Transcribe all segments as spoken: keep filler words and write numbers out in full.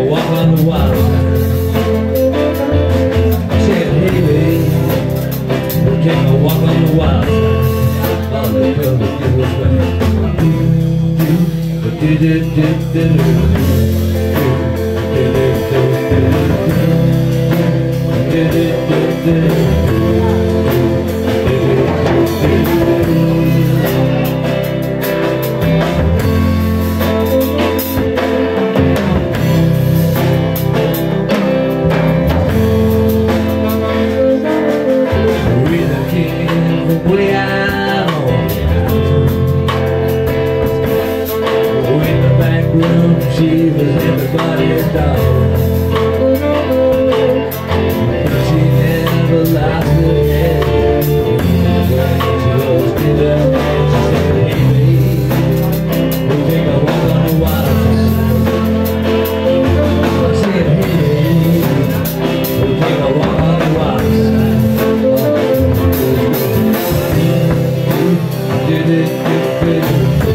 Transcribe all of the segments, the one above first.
walk on the wild side. I said, hey babe, we'll take a walk on the wild side. On the cover, it was right. Do, do, do, do, do, do. She was everybody's dog, but she never lost her head. When she was still a man, she said, hey babe, we'll take a walk on the wild side. I said, hey babe, we'll take a walk on the wild side. Did it, did it,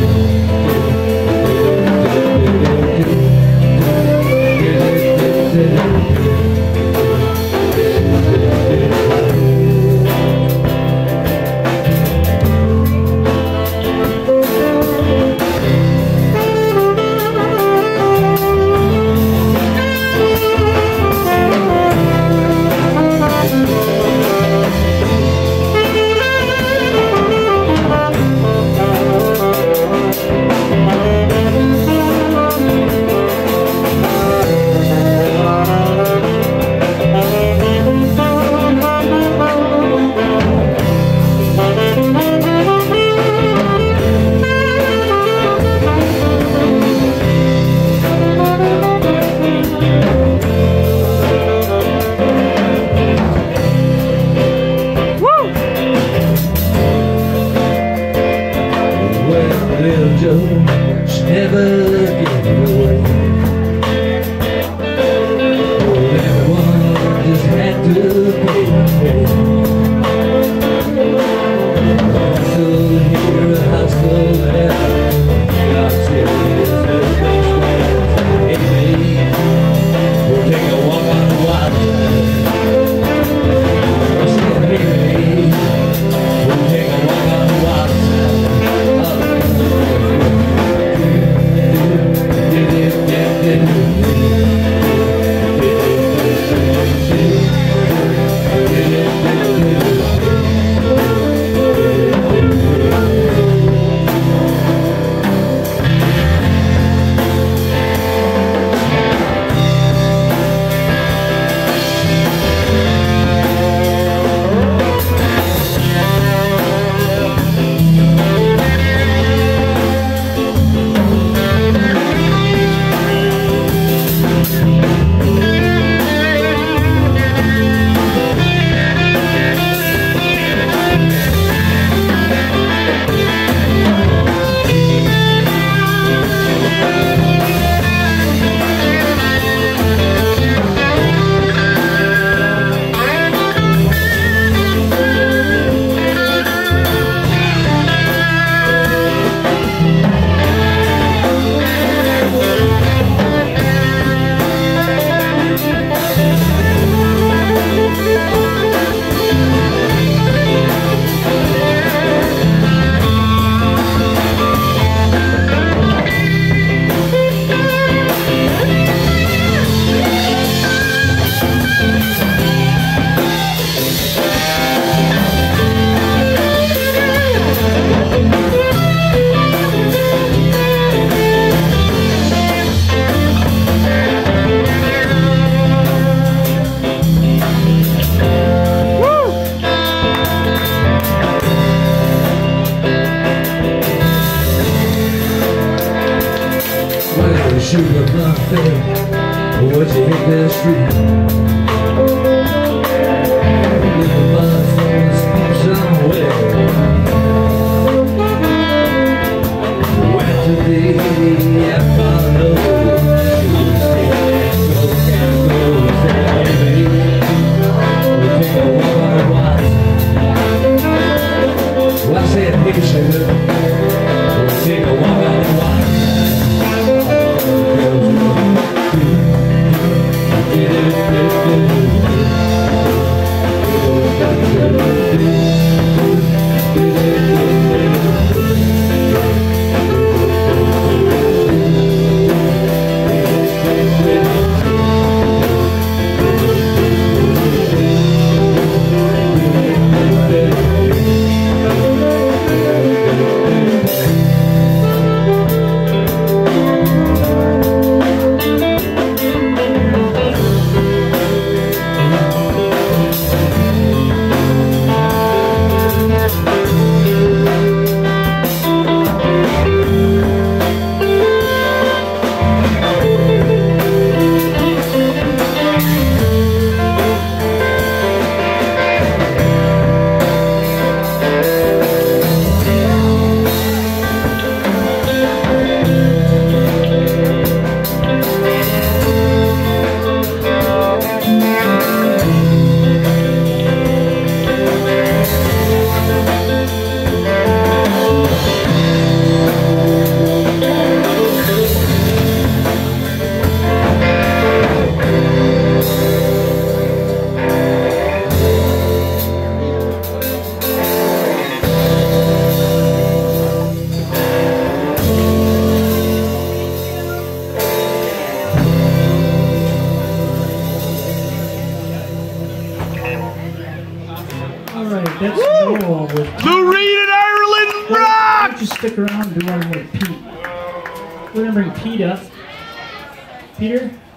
little Joe, she never gave away. Oh, everyone just had to pay the pay. Hustle here, hustle there. God said it's the best way. Hey babe, we'll take a walk on the wild side. I said, hey babe, we'll take a walk on the wild side. Sugar buffet, what you hit that street? Little bus sleep somewhere. Went today, I followed. She was saying, go, can't go, said, hey babe, we'll take a walk on the wild side. Well, I said, hey sugar, we'll take a walk on the wild side. That's Noel with Lou Reed in Ireland Why rock! don't you stick around and do one with Pete? We're gonna bring Pete up. Peter?